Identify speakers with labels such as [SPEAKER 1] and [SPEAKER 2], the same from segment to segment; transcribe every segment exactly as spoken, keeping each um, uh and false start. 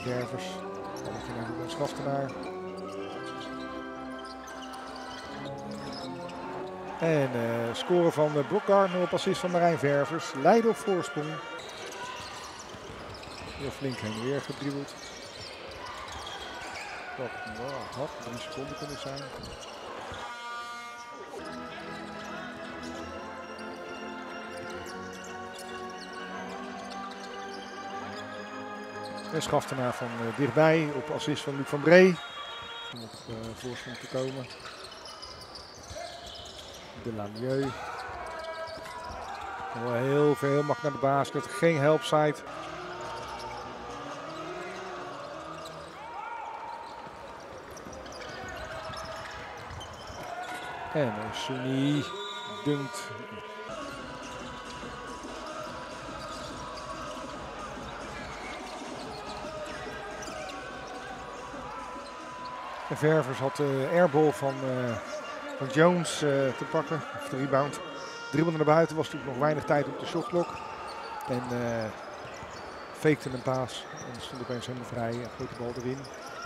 [SPEAKER 1] Ververs. Balletje naar Ruben Schaftenaar. En uh, scoren van uh, Brock Gardner op assist van Marijn Ververs. Leiden op voorsprong. Heel flink heen en weer gedribbeld. Dat nou, had drie seconden kunnen zijn. En Schaftenaar van uh, dichtbij op assist van Luc van Bree. Om op uh, voorsprong te komen. De Lamieux. Heel veel, heel makkelijk naar de basket. Geen helpside. En Souni dunkt. En Ververs had de airball van, uh, van Jones uh, te pakken, of de rebound. Dribbelde naar buiten, was natuurlijk nog weinig tijd op de shotklok. En uh, fakte een paas en stond opeens helemaal vrij en gooit de bal erin.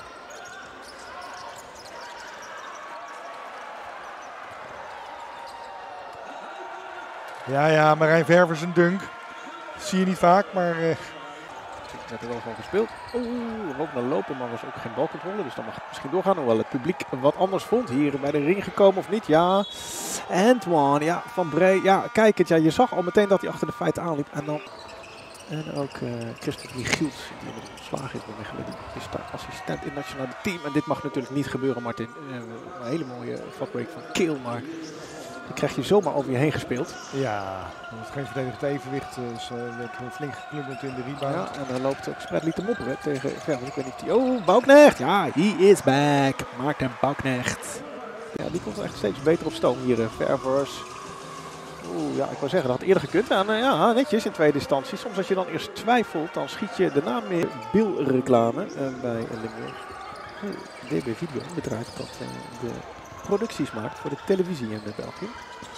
[SPEAKER 1] Ja, ja, Marijn Ververs een dunk. Zie je niet vaak, maar... Uh,
[SPEAKER 2] Ik heb er wel van gespeeld. Oeh, ook naar lopen, maar was ook geen balcontrole. Dus dan mag het misschien doorgaan. Hoewel het publiek wat anders vond. Hier bij de ring gekomen of niet? Ja. Antoine, ja, van Bree. Ja, kijk het. Ja, je zag al meteen dat hij achter de feiten aanliep. En dan... En ook uh, Christophe Michiels, die met ontslagen is bij Mechelen. Die is daar assistent in het nationale team. En dit mag natuurlijk niet gebeuren, Martin. Uh, een hele mooie fatbreak van Keel, maar... Die krijg je zomaar over je heen gespeeld.
[SPEAKER 1] Ja, er is geen verdedigend evenwicht. Dus uh, werd flink geklubbeld in de rebound.
[SPEAKER 2] Ja, en dan loopt Expert liet te mopperen tegen Ververs. Ik weet niet. Oh, Bouknecht! Ja, he is back. Maarten Bouknecht. Ja, die komt echt steeds beter op stoom hier. Uh, Ververs. Oeh, ja, ik wou zeggen, dat had eerder gekund. En uh, ja, netjes in tweede instantie. Soms als je dan eerst twijfelt, dan schiet je daarna meer Bill-reclame uh, bij Limburg. Uh, D B Video, een bedrijf dat uh, de producties maakt voor de televisie in België.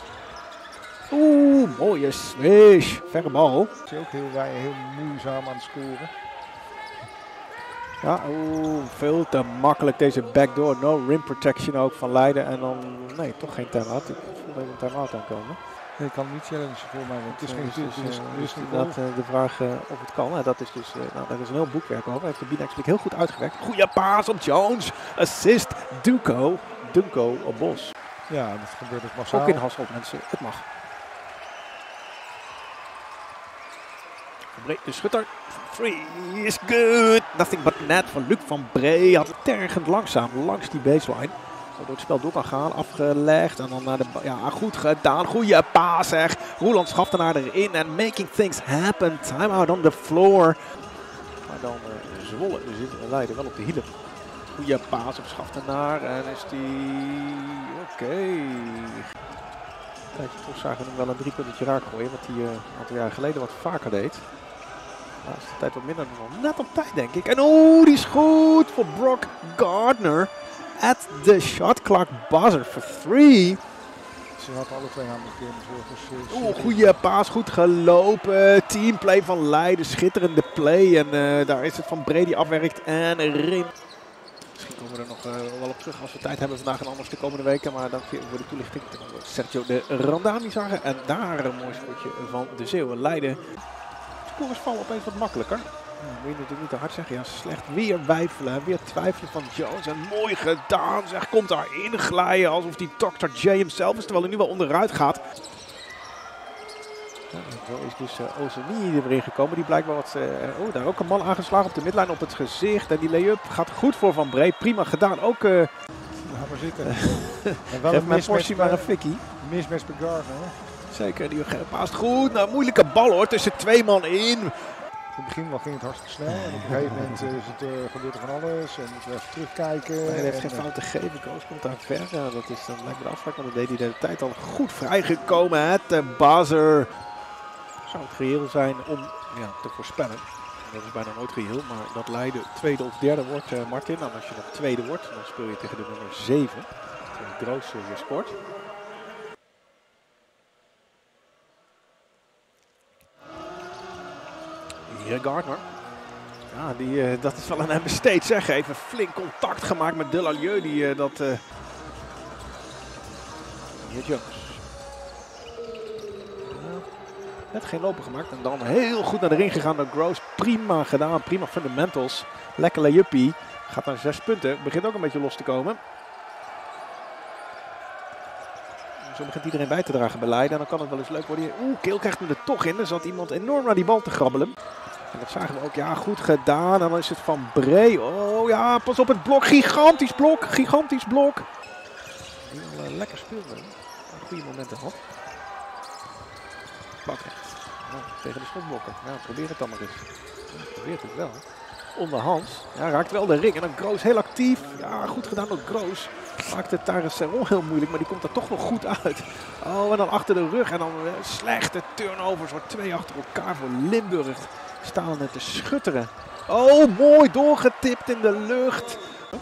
[SPEAKER 2] Oeh, mooie swish. Verre bal.
[SPEAKER 1] Het is ook heel, heel moeizaam aan het scoren.
[SPEAKER 2] Ja, oeh, veel te makkelijk deze backdoor. No rim protection ook van Leiden. En dan, nee, toch geen time-out. Ik voelde even een time-out aankomen.
[SPEAKER 1] Nee, ik kan niet challengen voor mij, want het is geen
[SPEAKER 2] dus, dus, dus inderdaad uh, de vraag uh, of het kan. Uh, dat is dus, uh, nou, daar is een heel boekwerk over. Heeft de Binex heel goed uitgewerkt. Goeie paas op Jones. Assist, Duco. Dunko op Bos.
[SPEAKER 1] Ja, dat gebeurt ook massaal.
[SPEAKER 2] Ook in Hasselt, mensen. Het mag. Bree, de schutter. Free is good. Nothing but net van Luc van Bree. Had het tergend langzaam langs die baseline. Waardoor het spel door kan gaan. Afgelegd. En dan naar de... Ja, goed gedaan. Goeie paas zeg. Roeland Schaftenaar erin. En making things happen. Time out on the floor. Maar dan uh, Zwolle. Dus in Leiden wel op de hielen. Goeie paas op Schaftenaar. En is die... Oké. Okay. Tijdje terug zagen we hem wel een drie puntetje raak gooien. Wat hij uh, een aantal jaar geleden wat vaker deed. De laatste tijd wat minder dan net op tijd, denk ik. En oeh, die is goed voor Brock Gardner. At the shot clock buzzer for three.
[SPEAKER 1] Ze had alle twee handen keer.
[SPEAKER 2] Oeh, goede paas, goed gelopen. Teamplay van Leiden, schitterende play. En uh, daar is het van Bree die afwerkt en Rim. Misschien komen we er nog uh, wel op terug als we tijd hebben vandaag en anders de komende weken. Maar dank je voor de toelichting. Sergio de Randami zagen. En daar een mooi schotje van de Zeeuwen. Leiden. Scores vallen opeens wat makkelijker. Ja, moet je natuurlijk niet te hard zeggen. Ja, slecht weer wijfelen. Weer twijfelen van Jones. En mooi gedaan. Zeg, komt daar inglijden alsof die dokter J hemzelf is. Terwijl hij nu wel onderuit gaat. Ja, zo is dus uh, Ozeni er weer in gekomen. Die blijkbaar wat... Uh, oh, daar ook een man aangeslagen op de midlijn op het gezicht. En die lay-up gaat goed voor Van Bree. Prima gedaan. Ook... Uh,
[SPEAKER 1] Laat maar zitten. En wel
[SPEAKER 2] een mismatch maar een fikkie.
[SPEAKER 1] Mismatch bij Gardner.
[SPEAKER 2] Zeker, die paast goed. Nou, moeilijke bal hoor. Tussen twee man in.
[SPEAKER 1] In het begin wel ging het hartstikke snel. En op een gegeven moment uh, is het, uh, gebeurt er van alles. En moeten we even terugkijken.
[SPEAKER 2] Nee, hij heeft
[SPEAKER 1] en,
[SPEAKER 2] geen fout te geven. Koos komt daar ver. Ja, dat is dan lijkt me de afspraak. Want dan deed hij de tijd al goed vrijgekomen. Het de buzzer. Zou het geheel zijn om ja, te voorspellen. Dat is bijna nooit geheel. Maar dat Leiden tweede of derde wordt, uh, Martin. En als je dan tweede wordt, dan speel je tegen de nummer zeven. Het grootste je sport. Hier Gardner. Ja, die, uh, dat is wel aan hem besteed, zeg. Even flink contact gemaakt met Delalieu, die uh, dat... Uh... Hier Jones. Net geen lopen gemaakt en dan heel goed naar de ring gegaan door Gross. Prima gedaan, prima fundamentals. Lekker layuppie. Gaat naar zes punten. Begint ook een beetje los te komen. Zo begint iedereen bij te dragen bij Leiden. En dan kan het wel eens leuk worden. Oeh, Keel krijgt hem er toch in. Er zat iemand enorm naar die bal te grabbelen. En dat zagen we ook. Ja, goed gedaan. En dan is het Van Bree. Oh ja, pas op het blok. Gigantisch blok. Gigantisch blok. Die al uh, lekker speelde. Goede momenten had. Bakrecht. Nou, tegen de schotblokken. Nou, probeer het dan maar eens. Ja, probeert het wel. Onderhands. Ja, raakt wel de ring. En dan Gross heel actief. Ja, goed gedaan door Gross. Maakt het Tyrus Serron heel moeilijk, maar die komt er toch nog goed uit. Oh, en dan achter de rug. En dan uh, slechte turnovers. Wordt twee achter elkaar voor Limburg. Staan er te schutteren. Oh, mooi doorgetipt in de lucht.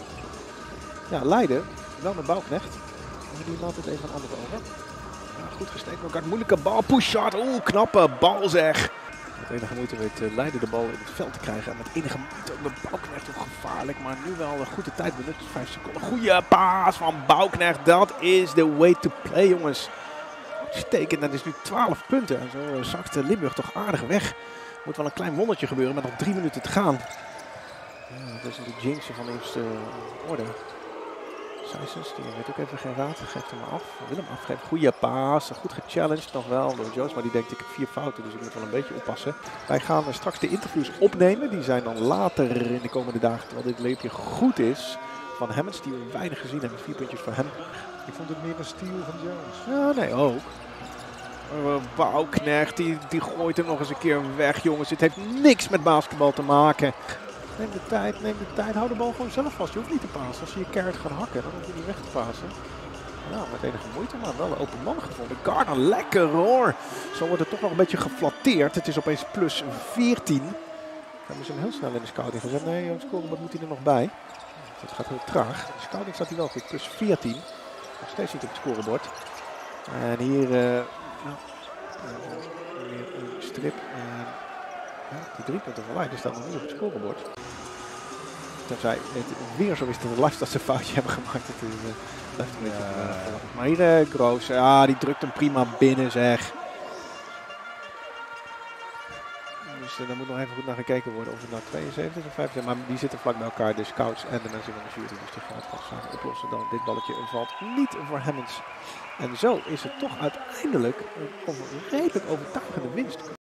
[SPEAKER 2] Ja, Leiden. Wel met Bouknecht. Maar die laat het even een ander over. Ja, goed gesteken elkaar. Moeilijke bal. Push-shot. Oeh, knappe bal zeg. Met enige moeite weet uh, Leiden de bal in het veld te krijgen. En met enige moeite ook de Bouknecht toch gevaarlijk. Maar nu wel een goede tijd benut. Vijf seconden. Goeie paas van Bouknecht. Dat is the way to play, jongens. Uitstekend. Dat is nu twaalf punten. En zo uh, zakt uh, Limburg toch aardig weg. Moet wel een klein wondertje gebeuren met nog drie minuten te gaan. Ja, dat is de jinxen van eerste uh, orde. Sijsens, die weet ook even geen raad. Geeft hem af. Wil hem afgeven. Goeie paas. Goed gechallenged nog wel door Joost. Maar die denkt ik heb vier fouten. Dus ik moet wel een beetje oppassen. Wij gaan straks de interviews opnemen. Die zijn dan later in de komende dagen. Terwijl dit leepje goed is. Van Hammonds. Die we weinig gezien hebben. Vier puntjes voor hem.
[SPEAKER 1] Ik vond het meer een steal van Jones.
[SPEAKER 2] Ja, nee, ook. Uh, Bouknecht. Die, die gooit hem nog eens een keer weg, jongens. Dit heeft niks met basketbal te maken. Neem de tijd, neem de tijd. Hou de bal gewoon zelf vast. Je hoeft niet te pasen. Als je je keihard gaat hakken, dan hoef je niet weg te pasen. Nou, met enige moeite, maar wel een open man gevonden. Gardner, lekker hoor. Zo wordt het toch nog een beetje geflatteerd. Het is opeens plus veertien. Dan hebben ze hem heel snel in de scouting gezet. Nee, het scorebord moet hij er nog bij. Dat gaat heel traag. De scouting staat hij wel goed. Plus veertien. Nog steeds niet op het scorebord. En hier... Uh, nou, uh, weer een strip. Uh, ja, die drie punten van Leiden staan nog niet op het scorebord. Tenzij het weer zo is dat de Lifestyles een foutje hebben gemaakt. Het is, uh, blijft een beetje ja. uh, maar hier uh, Gross, ja, die drukt hem prima binnen zeg. Dus uh, daar moet nog even goed naar gekeken worden of het nou tweeënzeventig of vijfenzeventig, maar die zitten vlak bij elkaar, de scouts en de mensen van de jury. Dus die gaan het vast samen oplossen. Dan dit balletje valt niet voor Hammonds. En zo is het toch uiteindelijk een redelijk overtuigende winst.